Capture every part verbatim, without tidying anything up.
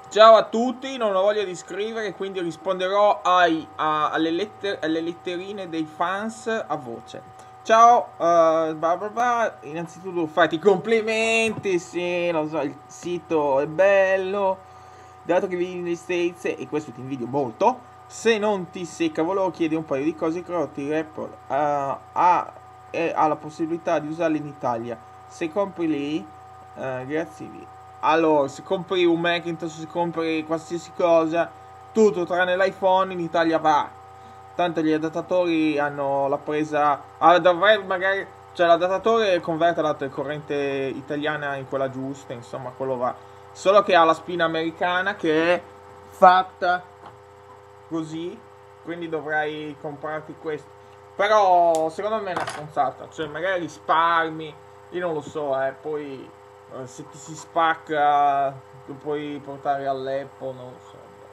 Ciao a tutti, non ho voglia di scrivere, quindi risponderò ai, a, alle, letter, alle letterine dei fans a voce. Ciao, uh, blah blah blah. Innanzitutto fate i complimenti, sì, lo so, il sito è bello, dato che vivi negli States, e questo ti invidio molto. Se non ti secca, volevo chiedere un paio di cose. Crotti Apple uh, ha, eh, ha la possibilità di usarli in Italia. Se compri lì, uh, grazie. Allora, se compri un Macintosh, se compri qualsiasi cosa, tutto tranne l'iPhone in Italia va. Tanto gli adattatori hanno la presa. Ah, dovrei magari. Cioè, l'adattatore converte la corrente italiana in quella giusta, insomma, quello va. Solo che ha la spina americana che è fatta così. Quindi dovrai comprarti questo. Però, secondo me è una stronzata. Cioè, magari risparmi. Io non lo so, eh. Poi. Se ti si spacca lo puoi portare all'Apple, non lo so,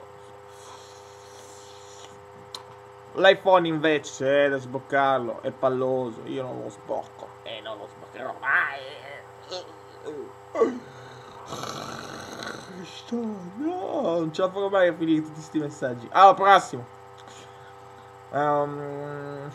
so. L'iPhone invece è da sbloccarlo, è palloso, io non lo sblocco e non lo sbloccherò mai. No, non ce la farò mai a finire tutti questi messaggi. Allora, prossimo. um...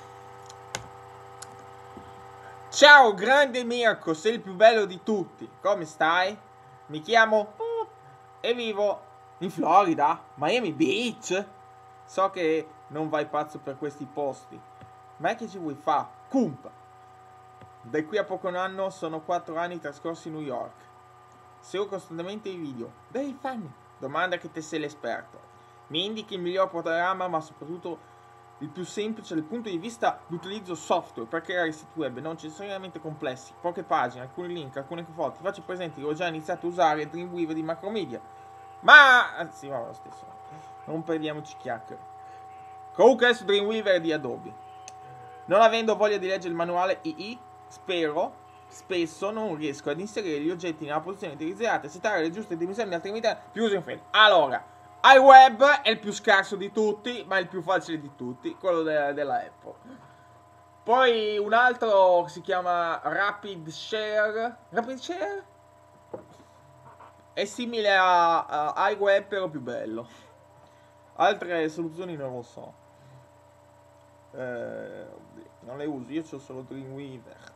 Ciao grande Mirko, sei il più bello di tutti. Come stai? Mi chiamo e vivo in Florida, Miami Beach. So che non vai pazzo per questi posti, ma che ci vuoi fa? Cumpa. Da qui a poco un anno sono quattro anni trascorsi in New York. Seguo costantemente i video. Dei fan. Domanda che te sei l'esperto. Mi indichi il miglior programma, ma soprattutto il più semplice dal punto di vista di utilizzo software per creare siti web non necessariamente complessi, poche pagine, alcuni link, alcune foto. Ti faccio presente che ho già iniziato a usare Dreamweaver di Macromedia, ma anzi, va lo stesso, non perdiamoci chiacchiere. Comunque adesso Dreamweaver è di Adobe. Non avendo voglia di leggere il manuale I I, spero spesso non riesco ad inserire gli oggetti nella posizione desiderata e settare le giuste dimensioni, altrimenti più user friendly. Allora, iWeb è il più scarso di tutti, ma il più facile di tutti, quello de della Apple. Poi un altro si chiama Rapid Share. Rapid Share? È simile a, a iWeb, però più bello. Altre soluzioni non lo so. Eh, non le uso, io ho solo Dreamweaver.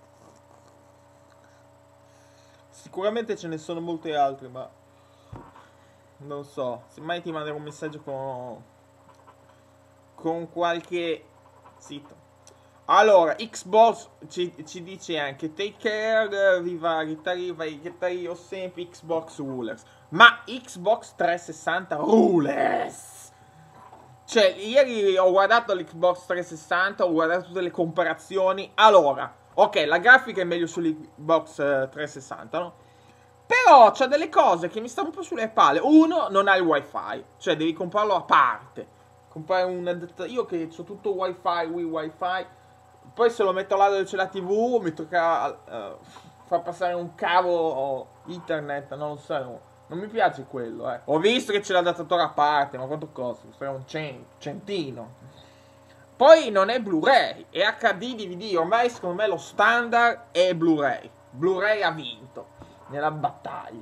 Sicuramente ce ne sono molte altre, ma non so, se mai ti manderò un messaggio con con qualche sito. Allora, Xbox ci, ci dice anche take care, viva Rittariva, io sempre Xbox rulers. Ma Xbox trecentosessanta rulers. Cioè, ieri ho guardato l'Xbox trecentosessanta, ho guardato tutte le comparazioni. Allora, ok, la grafica è meglio sull'Xbox trecentosessanta, no? Però c'ha delle cose che mi stanno un po' sulle palle. Uno, non ha il wifi, cioè devi comprarlo a parte. Comprare un adattatore. Io che ho tutto wifi, Wii wifi. Poi se lo metto là dove c'è la tivù, mi tocca uh, far passare un cavo internet, non lo so. No. Non mi piace quello, eh. Ho visto che c'è l'adattatore a parte, ma quanto costa? Costa un centino. Poi non è Blu-ray, è H D D V D. Ormai secondo me lo standard è Blu-ray. Blu-ray ha vinto nella battaglia.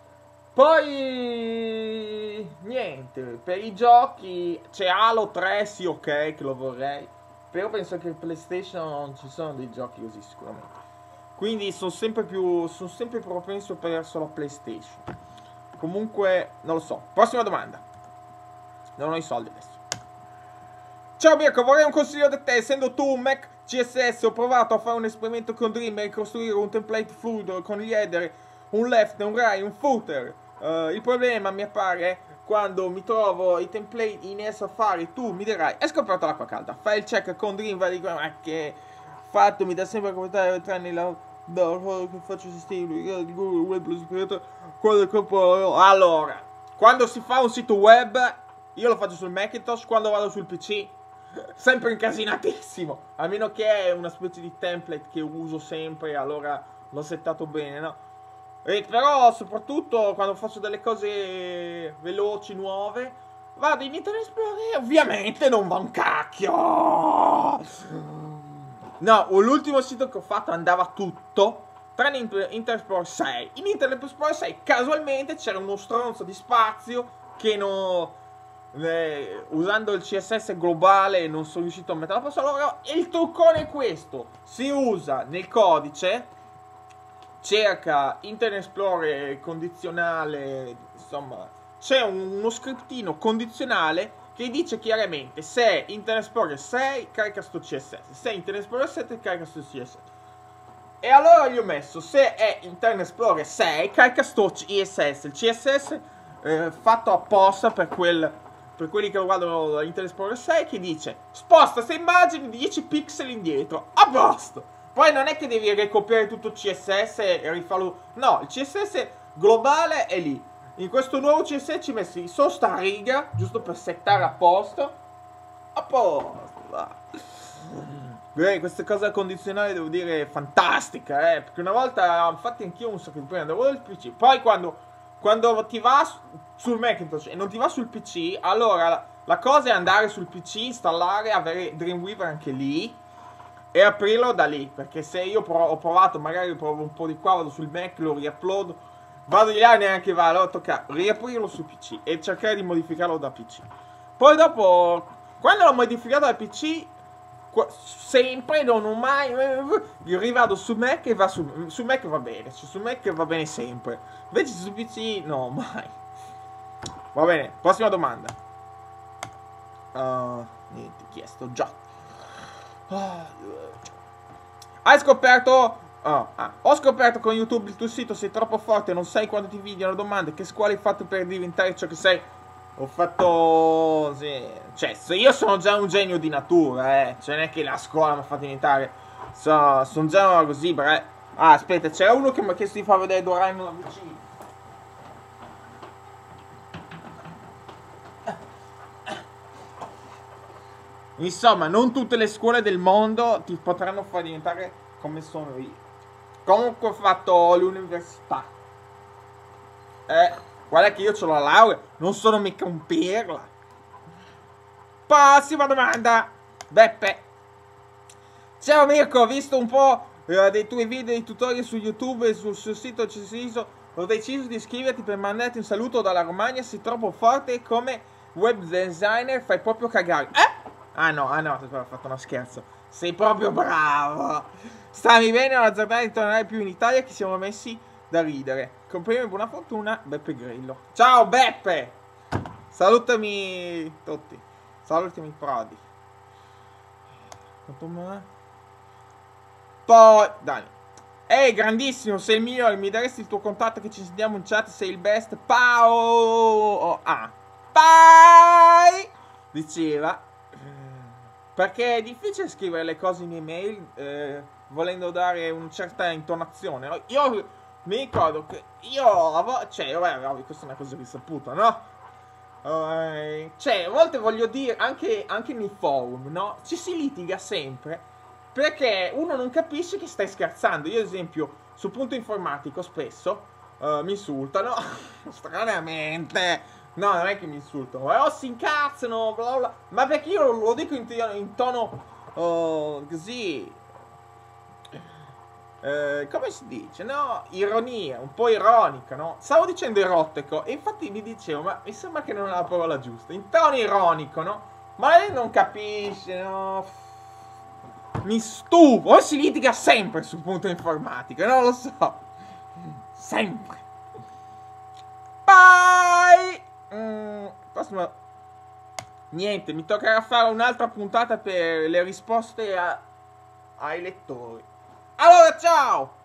Poi niente, per i giochi c'è Halo tre, sì, ok, che lo vorrei, però penso che per PlayStation non ci sono dei giochi così sicuramente, quindi sono sempre più sono sempre propenso verso la PlayStation. Comunque non lo so. Prossima domanda. Non ho i soldi adesso. Ciao Mirko, vorrei un consiglio da te. Essendo tu un Mac C S S, ho provato a fare un esperimento con Dream e costruire un template fluido con gli header, un left, un right, un footer. Uh, il problema mi appare quando mi trovo i template in Safari. Tu mi dirai, hai scoperto l'acqua calda, fai il check con Dream, vai di ma che fatto, mi dà sempre a commentare tranne la che faccio sistema di Google Web, quello che allora, quando si fa un sito web, io lo faccio sul Macintosh, quando vado sul P C sempre incasinatissimo, a meno che è una specie di template che uso sempre, allora l'ho settato bene, no? E però soprattutto quando faccio delle cose veloci, nuove, vado in Internet Explorer, ovviamente non va un cacchio. No, l'ultimo sito che ho fatto andava tutto, tranne Internet Explorer sei. In Internet Explorer sei casualmente c'era uno stronzo di spazio che non... Eh, usando il C S S globale non sono riuscito a mettere la password. Allora il truccone è questo: si usa nel codice, cerca Internet Explorer condizionale, insomma c'è un, uno scriptino condizionale che dice chiaramente se Internet Explorer sei carica sto C S S, se Internet Explorer sette carica sto C S S. E allora gli ho messo se è Internet Explorer sei carica sto C S S, il C S S eh, fatto apposta per quel per quelli che guardano Internet Explorer sei, che dice sposta queste immagini dieci pixel indietro, a posto. Poi non è che devi ricopiare tutto il C S S e rifarlo, no, il C S S globale è lì. In questo nuovo C S S ci messi solo sta riga giusto per settare a posto, a posto. Beh, questa cosa condizionale devo dire fantastica, eh, perché una volta infatti anch'io un sacco di prima andavo dal P C, poi quando Quando ti va sul Macintosh e non ti va sul P C, allora la, la cosa è andare sul P C, installare, avere Dreamweaver anche lì e aprirlo da lì. Perché se io prov ho provato, magari provo un po' di qua, vado sul Mac, lo riupload, vado di là e neanche va, allora tocca riaprirlo sul P C e cercare di modificarlo da P C. Poi dopo, quando l'ho modificato da P C, sempre, non ho mai, io rivado su Mac e va su, su Mac va bene, su Mac va bene sempre, invece su P C no, mai. Va bene, prossima domanda. Uh, niente, chiesto già. Uh, hai scoperto, oh, ah, ho scoperto con YouTube il tuo sito sei troppo forte, non sai quando ti videono domande, che scuola hai fatto per diventare ciò che sei? Ho fatto... Sì. Cioè, io sono già un genio di natura, eh. Cioè, non è che la scuola mi ha fatto diventare... So, sono già così, beh. Ah, aspetta, c'era uno che mi ha chiesto di far vedere Doraemon da vicino. Insomma, non tutte le scuole del mondo ti potranno far diventare come sono io. Comunque ho fatto l'università. Eh... Guarda che io ho la laurea, non sono mica un pirla. Prossima domanda. Beppe. Ciao Mirko, ho visto un po' eh, dei tuoi video di tutorial su YouTube e sul, sul sito ho deciso, ho deciso di iscriverti per mandarti un saluto dalla Romagna, sei troppo forte come web designer, fai proprio cagare. Eh? Ah no, ah no, ho fatto uno scherzo. Sei proprio bravo. Stammi bene, non azzardare di tornare più in Italia che siamo messi da ridere. Comprimi buona fortuna, Beppe Grillo. Ciao Beppe! Salutami tutti. Salutami Prodi. Poi, Dani. Ehi, grandissimo, sei il migliore. Mi daresti il tuo contatto che ci sentiamo in chat, sei il best. Pao! Ah. Pai! Diceva. Perché è difficile scrivere le cose in email eh, volendo dare una certa intonazione. Io... Mi ricordo che io avevo, cioè, vabbè, questa è una cosa risaputa, no? Uh, cioè, a volte voglio dire, anche, anche nei forum, no? Ci si litiga sempre perché uno non capisce che stai scherzando. Io, ad esempio, sul punto informatico spesso uh, mi insultano, stranamente. No, non è che mi insultano, ma oh, si incazzano, bla bla. Ma perché io lo dico in, in tono uh, così... Eh, come si dice, no? Ironia, un po' ironica, no? Stavo dicendo erotico e infatti mi dicevo, ma mi sembra che non è la parola giusta. In tono ironico, no? Ma lei non capisce, no? Mi stufo. O si litiga sempre sul punto informatico, non lo so. Sempre. Bye! Mm, prossima... Niente, mi toccherà fare un'altra puntata per le risposte a... ai lettori. Allora, ciao!